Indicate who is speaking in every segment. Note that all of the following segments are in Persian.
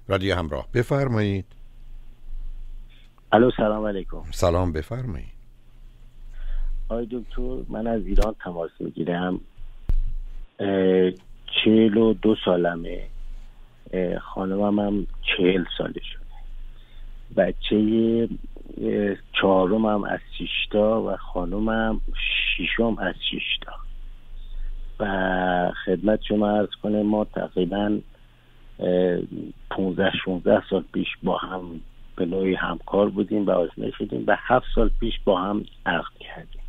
Speaker 1: رادیو همراه، بفرمایید.
Speaker 2: الو سلام علیکم.
Speaker 1: سلام، بفرمایید.
Speaker 2: آقای دکتر، من از ایران تماس میگیرم. 42 سالمه، خانمم هم 40 سالشونه. بچه چهارمم از 6 تا و خانمم ششم از 6 تا. و خدمت شما عرض کنه ما تقریبا 15-16 سال پیش با هم به نوعی همکار بودیم و آشنا شدیم و 7 سال پیش با هم عقد کردیم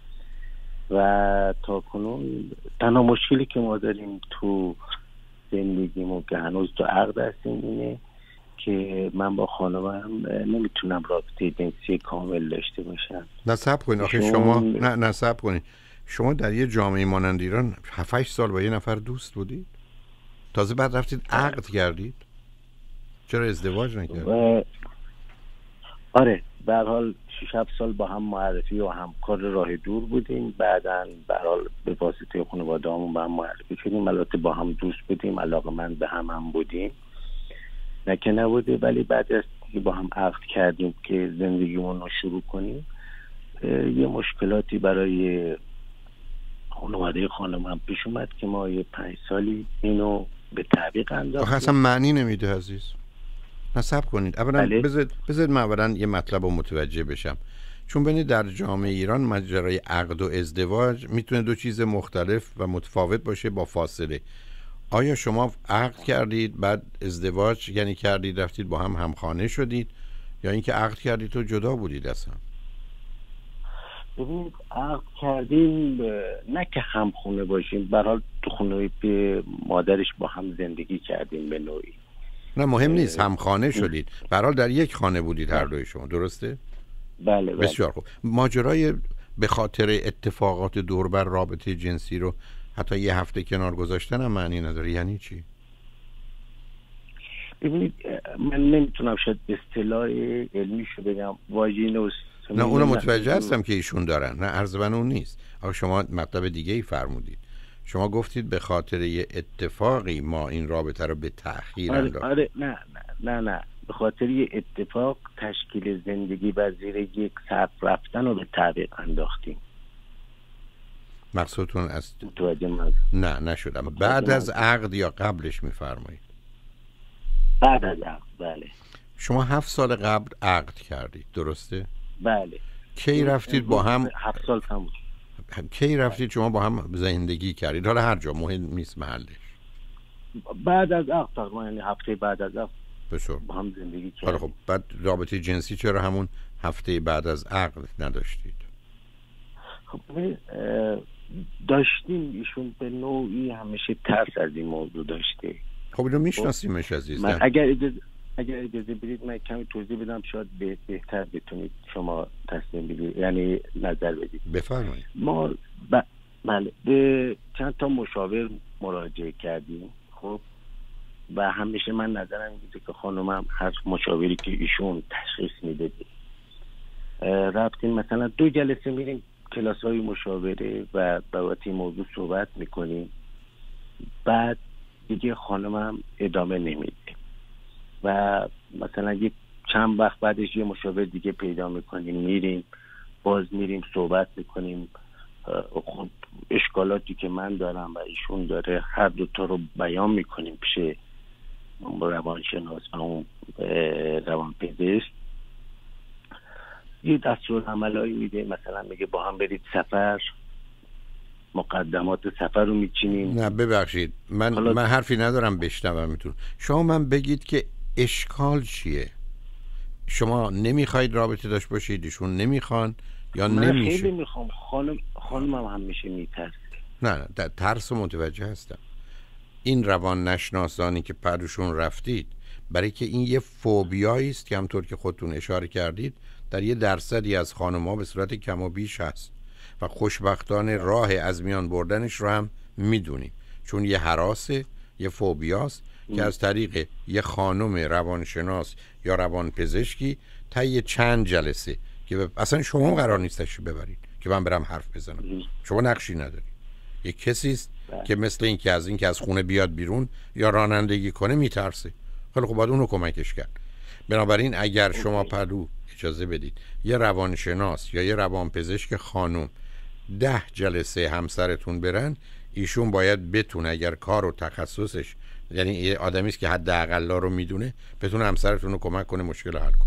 Speaker 2: و تا کنون تنها مشکلی که ما داریم تو زندگیمون که هنوز تو عقد هستیم اینه که من با خانمم نمیتونم رابطه جنسی کامل داشته باشم.
Speaker 1: نه صبر کنید، آخه شما نه صبر کنید، شما در یه جامعه مانند ایران 7-8 سال با یه نفر دوست بودید، تازه بعد رفتید عقد کردید، چرا ازدواج نکردید؟
Speaker 2: آره، به هر حال 6-7 سال با هم معرفی و همکار راه دور بودیم، بعداً به هر حال به واسطه خانواده‌مون با هم معرفی شدیم. البته با هم دوست بودیم، علاقه‌مند به هم بودیم، نه که نبوده، ولی بعد از که با هم عقد کردیم که زندگیمون رو شروع کنیم یه مشکلاتی برای خانواده خانمم پیش اومد که ما یه 5 سالی اینو به تعویق انداختیم.
Speaker 1: آخه اصلا معنی نمیده عزیز. نصب کنید. اولا بذارید من اولا یه مطلب رو متوجه بشم، چون ببینید در جامعه ایران ماجرای عقد و ازدواج میتونه دو چیز مختلف و متفاوت باشه با فاصله. آیا شما عقد کردید بعد ازدواج یعنی کردید رفتید با هم همخانه شدید، یا اینکه عقد کردید و جدا بودید اصلا؟
Speaker 2: ببینید عقد کردیم نه که همخونه باشیم، به هر حال تو خونه به مادرش با هم زندگی کردیم به نوعی.
Speaker 1: نه مهم نیست، همخانه شدید، به هر حال در یک خانه بودید هر دوی شما، درسته؟
Speaker 2: بله.
Speaker 1: بسیار خوب. ماجرای به خاطر اتفاقات دور بر رابطه جنسی رو حتی یه هفته کنار گذاشتن هم معنی نداره. یعنی چی؟
Speaker 2: ببینید من نمیتونم شاید اصطلاح علمیشو بگم، واژینوس.
Speaker 1: نه اونو متوجه هستم که ایشون دارن، نه عرض من اون نیست. آخه شما مطلب دیگه ای فرمودید. شما گفتید به خاطر یه اتفاقی ما این رابطه رو به تأخیر انداختیم.
Speaker 2: آره نه به خاطر یه اتفاق تشکیل زندگی و زیر یک سقف رفتن رو به تعویق انداختیم.
Speaker 1: مقصودتون از نه نشدم. بعد از عقد یا قبلش میفرمایید؟
Speaker 2: بعد از عقد. بله.
Speaker 1: شما 7 سال قبل عقد کردید، درسته؟
Speaker 2: بله.
Speaker 1: کی رفتید با هم
Speaker 2: 7 سال تموم؟
Speaker 1: کی رفتید شما با هم زندگی کردید؟ حالا هر جا، مهم نیست محلش.
Speaker 2: بعد از عقد تقریبا، یعنی هفته بعد از عقد
Speaker 1: بسیار
Speaker 2: با هم زندگی کردیم.
Speaker 1: حالا خب بعد رابطه جنسی چرا همون هفته بعد از عقد نداشتید؟
Speaker 2: خب داشتیم، ایشون به نوعی همیشه ترس از این موضوع داشته.
Speaker 1: خب اینو میشناسیمش عزیز.
Speaker 2: اگر اجازه بدید من کمی توضیح بدم، شاید بهتر بتونید شما تصمیم بگیرید، یعنی نظر بدید.
Speaker 1: بفرمایید.
Speaker 2: ما بله به چند تا مشاور مراجعه کردیم، خب، و همیشه من نظرم اینه که خانمم هر مشاوری که ایشون تشخیص میده رفتیم مثلا 2 جلسه میریم کلاس‌های مشاوره و بابت این موضوع صحبت میکنیم، بعد دیگه خانمم ادامه نمیده و مثلا یک چند وقت بعدش یه مشاور دیگه پیدا میکنیم، میریم باز میریم صحبت میکنیم. خب اشکالاتی که من دارم و ایشون داره هر دوتا رو بیان میکنیم پیش روانشناس و اون روانپزشک. یه دستورالعملایی میده، مثلا میگه با هم برید سفر، مقدمات سفر رو میچینیم.
Speaker 1: نه ببخشید من حرفی ندارم بشنوم میتون. شما من بگید که اشکال چیه؟ شما نمیخواید رابطه داشت باشید، ایشون نمیخوان یا
Speaker 2: من
Speaker 1: نمیشه؟
Speaker 2: من خیلی میخوام. خانمم همیشه میترسه.
Speaker 1: نه ترس رو متوجه هستم. این روان نشناسانی که پروشون رفتید، برای که این یه فوبیایی است که همطور که خودتون اشاره کردید در یه درصدی از خانم‌ها به صورت کم و بیش هست و خوشبختانه راه از میان بردنش رو هم میدونیم، چون یه هراسه، یه فوبیاست که از طریق یه خانم روانشناس یا روانپزشکی طی چند جلسه که اصلا شما قرار نیستش ببرید که من برم حرف بزنم، شما نقشی ندارید، یه کسی است که مثل این که از خونه بیاد بیرون یا رانندگی کنه میترسه. خیلی خب باید اونو کمکش کرد. بنابراین اگر شما پلو اجازه بدید یه روانشناس یا یه روانپزشک خانم 10 جلسه همسرتون برن، ایشون باید بتونه اگر کار و تخصصش، یعنی یه آدمی است که حداقل رو میدونه، بتونه همسرتون رو کمک کنه مشکل حل کنه.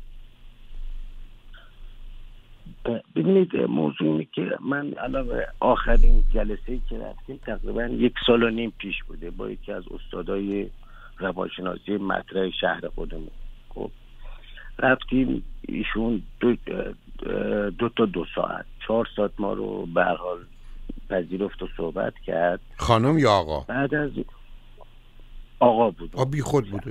Speaker 2: ببینید موضوع اینه که من علاوه آخرین جلسه‌ای که رفتیم تقریبا 1.5 سال پیش بوده با یکی از استادای روانشناسی مطرح شهر خودمون. خب رفتیم، ایشون 2 ساعت 4 ساعت ما رو به هر حال پذیرفت و صحبت کرد.
Speaker 1: خانم یا آقا؟
Speaker 2: بعد از آقا بود.
Speaker 1: بی خود بوده؟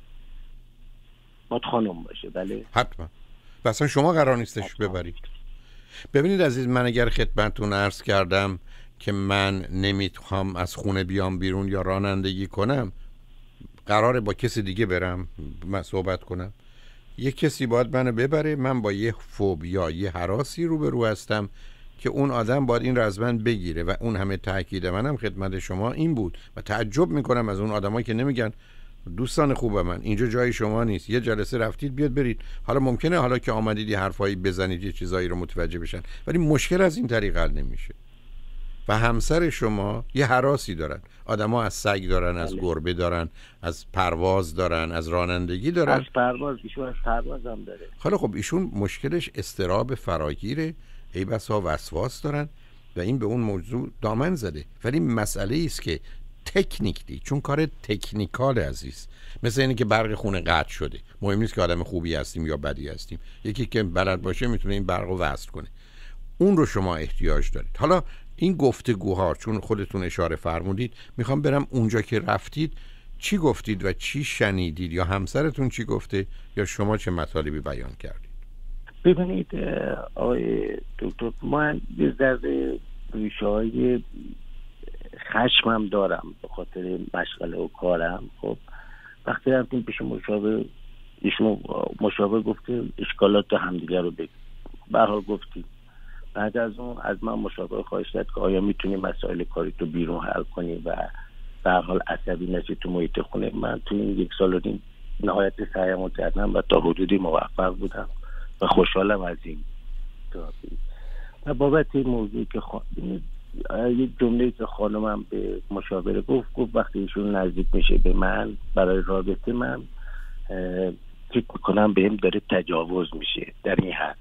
Speaker 2: باید خانم باشه. بله
Speaker 1: حتما. اصلا شما قرار نیستش ببرید. ببینید عزیز، من اگر خدمتتون عرض کردم که من نمیتونم از خونه بیام بیرون یا رانندگی کنم، قراره با کسی دیگه برم من صحبت کنم، یه کسی باید منو ببره. من با یه فوبیا، یه هراسی روبرو هستم که اون آدم باید این رو از من بگیره و اون همه تاکید منم خدمت شما این بود و تعجب میکنم از اون آدمایی که نمیگن دوستان خوب من اینجا جای شما نیست، یه جلسه رفتید بیاد برید. حالا ممکنه حالا که آمدید یه حرفایی بزنید یه چیزایی رو متوجه بشن، ولی مشکل از این طریق حل نمیشه. و همسر شما یه هراسی دارن، آدما از سگ دارن، از گربه دارن، از پرواز دارن، از رانندگی دارن.
Speaker 2: از پرواز، ایشون از پرواز هم داره.
Speaker 1: حالا خب ایشون مشکلش اضطراب فراگیره، ای بسا وسواس دارن و این به اون موضوع دامن زده. ولی مسئله است که تکنیکلی، چون کار تکنیکال عزیز، مثل اینه که برق خونه قطع شده، مهم نیست که آدم خوبی هستیم یا بدی هستیم، یکی که بلد باشه میتونه این برق رو وصل کنه. اون رو شما احتیاج دارید. حالا این گفتگوها، چون خودتون اشاره فرمودید، میخوام برم اونجا که رفتید چی گفتید و چی شنیدید، یا همسرتون چی گفته یا شما چه مطالبی بیان کردید؟
Speaker 2: ببینید آقای دکتر، من یه ذره ریشه‌های خشمم دارم به خاطر مشغله و کارم. خب وقتی رفتیم پیش مشاور، ایشون مشاور گفته اشکالات همدیگه رو بگید. به هر حال گفتیم. بعد از اون از من مشاور خواهش کرد که آیا میتونی مسائل کاری تو بیرون حل کنی و به هر حال عصبی نشی تو محیط خونه. من تو این 1.5 سال نهایت سعیمو کردم و تا حدودی موفق بودم و خوشحالم از این تراپی. و بابت این موضوعی که یک جمله‌ای که خانمم به مشاوره گفت وقتی ایشون نزدیک میشه به من برای رابطه، من فکر میکنم بهم داره تجاوز میشه در این حد.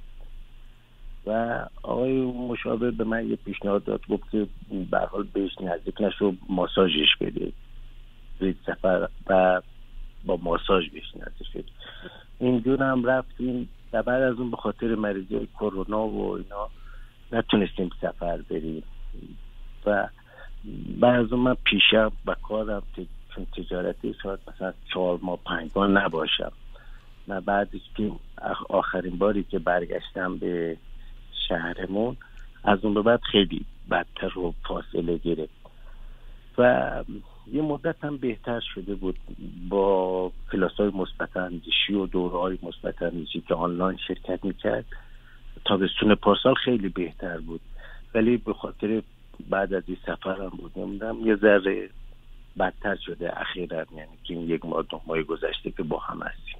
Speaker 2: و آقای مشاور به من یه پیشنهاد داد، گفت که به هر حال بهش نزدیک نشو، ماساژش بده، برید سفر و با ماساژ بهش نزدیک شد. اینجور هم رفتیم و بعد از اون به خاطر مریضی کرونا و اینا نتونستیم سفر بریم و بعد از اون من پیشم و کارم چون تجارتی شاید مثلا 4 ماه 5 ماه نباشم و بعدش که آخرین باری که برگشتم به شهرمون از اون به بعد خیلی بدتر و فاصله گرفت و یه مدت هم بهتر شده بود با کلاس‌های مثبت اندیشی و دوره‌های مثبت اندیشی که آنلاین شرکت میکرد. تابستون پارسال خیلی بهتر بود، ولی به خاطر بعد از این سفرم بود نمیدونم یه ذره بدتر شده اخیراً، یعنی که این 1 ماه 2 ماه گذشته که با هم هستیم.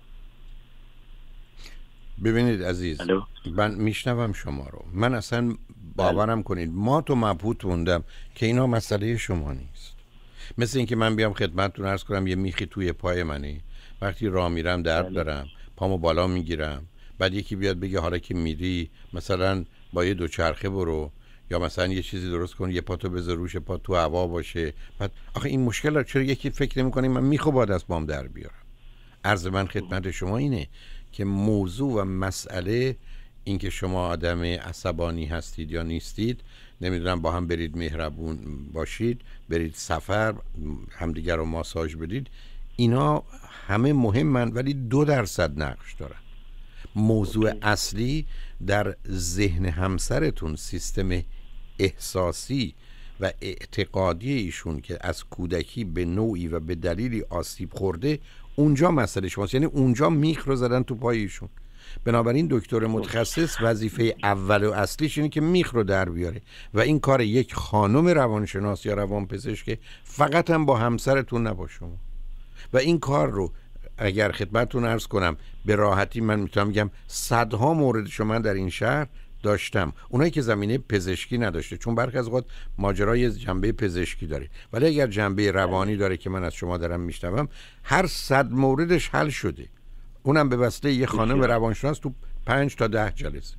Speaker 1: ببینید عزیز، من میشنوم شما رو، من اصلا باورم کنید ما تو مبهوت موندم که اینا مسئله شما نیست. مثل اینکه من بیام خدمتتون عرض کنم یه میخی توی پای منه، وقتی راه میرم درد دارم، پامو بالا میگیرم، بعد یکی بیاد بگه حالا که میری مثلا با یه دوچرخه برو یا مثلا یه چیزی درست کن، یه پاتو بذار روش، پا تو هوا باشه. بعد آخه این مشکل چرا یکی فکر نمی‌کنه من میخوام باید از بام در بیارم؟ عرض من خدمت شما اینه که موضوع و مسئله این که شما آدم عصبانی هستید یا نیستید، نمیدونم با هم برید مهربون باشید، برید سفر، همدیگر رو ماساژ بدید، اینا همه مهمن ولی 2% نقش دارن. موضوع اصلی در ذهن همسرتون سیستم احساسی و اعتقادی ایشون که از کودکی به نوعی و به دلیلی آسیب خورده، اونجا مسئله شماست. یعنی اونجا میخ رو زدن تو پای ایشون. بنابراین دکتر متخصص وظیفه اول و اصلیش اینه که میخ رو در بیاره و این کار یک خانم روانشناس یا روانپزشک فقط هم با همسرتون نباشه. و این کار رو اگر خدمتتون عرض کنم به راحتی من میتونم بگم صدها مورد شما در این شهر داشتم، اونایی که زمینه پزشکی نداشته، چون برخی از اوقات ماجرای جنبه پزشکی داره، ولی اگر جنبه روانی داره که من از شما دارم میشنوم، هر 100 موردش حل شده، اونم به واسطه یه خانم روانشناس تو 5 تا 10 جلسه.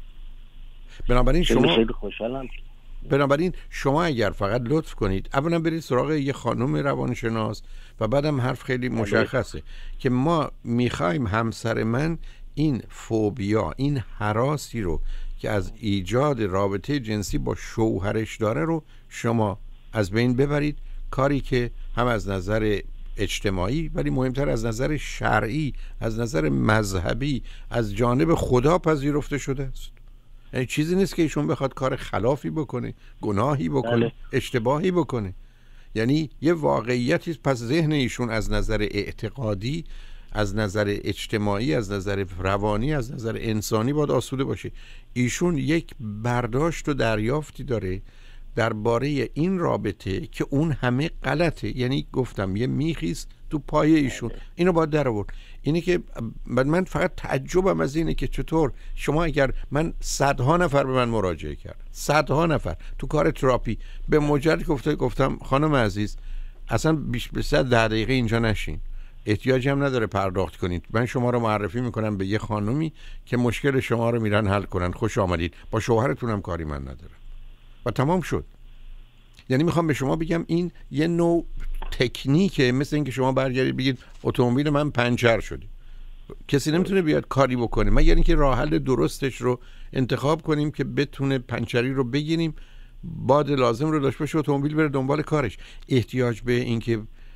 Speaker 1: بنابراین شما اگر فقط لطف کنید اولا برید سراغ یه خانم روانشناس و بعدم حرف خیلی مشخصه که ما میخوایم همسر من این فوبیا، این هراسی رو که از ایجاد رابطه جنسی با شوهرش داره رو شما از بین ببرید، کاری که هم از نظر اجتماعی ولی مهمتر از نظر شرعی، از نظر مذهبی از جانب خدا پذیرفته شده است. یعنی چیزی نیست که ایشون بخواد کار خلافی بکنه، گناهی بکنه، اشتباهی بکنه. یعنی یه واقعیتی، پس ذهن ایشون از نظر اعتقادی، از نظر اجتماعی، از نظر روانی، از نظر انسانی باید آسوده باشه. ایشون یک برداشت و دریافتی داره درباره این رابطه که اون همه غلطه. یعنی گفتم یه میخیست تو پای ایشون، اینو باید در آورد. اینه که من فقط تعجبم از اینه که چطور شما، اگر من صدها نفر به من مراجعه کرد، صدها نفر تو کار تراپی، به مجرد گفتم خانم عزیز اصلا بیشتر 10 دقیقه اینجا نشین، احتیاجی هم نداره پرداخت کنید، من شما رو معرفی میکنم به یه خانومی که مشکل شما رو میرن حل کنن، خوش آمدید، با شوهرتون هم کاری من ندارم و تمام شد. یعنی میخوام به شما بگم این یه نوع تکنیکه، مثل اینکه شما برگردید بگید اتومبیل من پنچر شده، کسی نمیتونه بیاد کاری بکنه مگر اینکه راه حل درستش رو انتخاب کنیم که بتونه پنچری رو بگیریم، باد لازم رو داشته باشه، اتومبیل بره دنبال کارش. احتیاج به اینکه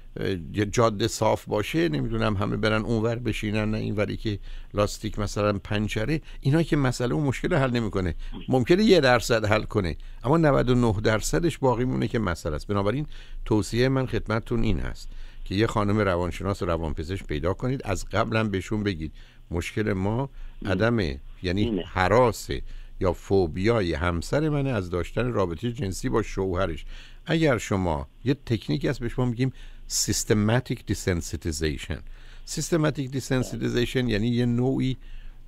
Speaker 1: جاده صاف باشه، نمیدونم همه برن اونور بشینن نه اینوری که لاستیک مثلا پنچره، اینا که مسئله و مشکل حل نمیکنه. ممکنه 1% حل کنه اما 99%ش باقی مونه که مسئله است. بنابراین توصیه من خدمتتون این هست که یه خانم روانشناس و روانپزشک پیدا کنید، از قبل هم بهشون بگید مشکل ما عدم، یعنی هراس یا فوبیای همسر منه از داشتن رابطه جنسی با شوهرش. اگر شما یه تکنیکی هست بهش ما میگیم systematic desensitization. systematic desensitization یعنی یه نوعی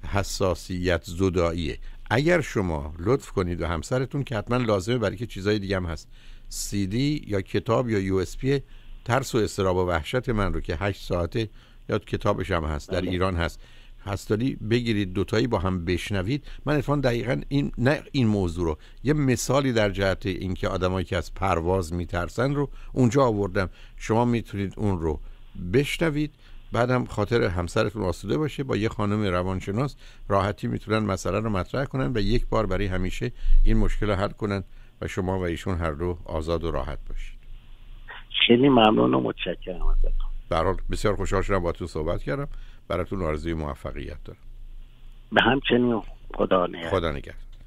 Speaker 1: حساسیت زداییه. اگر شما لطف کنید و همسرتون، که حتما لازمه برای که چیزای دیگه هم هست، CD یا کتاب یا USB ترس و اضطراب و وحشت من رو که 8 ساعته، یا کتابش هم هست در ایران هستالی بگیرید، دوتایی با هم بشنوید. من اتفاقا دقیقاً این موضوع رو یه مثالی در جهت اینکه آدمایی که از پرواز میترسن رو اونجا آوردم. شما میتونید اون رو بشنوید، بعدم خاطر همسرتون آسوده باشه، با یه خانم روانشناس راحتی میتونن مسئله رو مطرح کنن و یک بار برای همیشه این مشکل رو حل کنن و شما و ایشون هر دو آزاد و راحت باشید.
Speaker 2: خیلی ممنون و متشکرم ازتون.
Speaker 1: در حال بسیار خوشحال شدم باهاتون صحبت کردم. براتون آرزوی موفقیت دارم.
Speaker 2: به همچنین. خدا نگهدار.